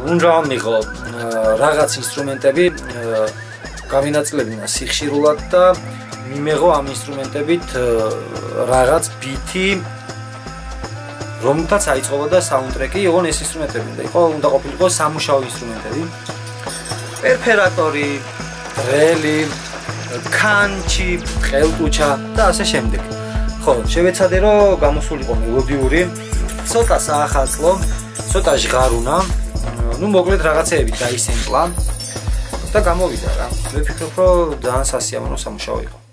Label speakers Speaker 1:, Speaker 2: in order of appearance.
Speaker 1: უნდა მიღო რაღაც ინსტრუმენტები გამინაწილებინა სიხშირულად და მიმეღო ამ ინსტრუმენტებით რაღაც ბითი რომელთაც აიწყობოდა საუნდტრეკი, იყო ეს ინსტრუმენტები და უნდა ყოფილიყო სამუშაო ინსტრუმენტები. პერფერატორი, დრელი, კანჩი, ყელტუჩა და ასე შემდეგ. ხო, შევეცადე რომ გამოსულიყო მელოდიური, ცოტა საახალწლო, ცოტა ჟღარუნა. ნუ მოკლედ რაღაცეები დაისემპლა და გამოვიდა რა. მე ვფიქრობ რომ ძალიან სასიამოვნო სამუშაო იყო.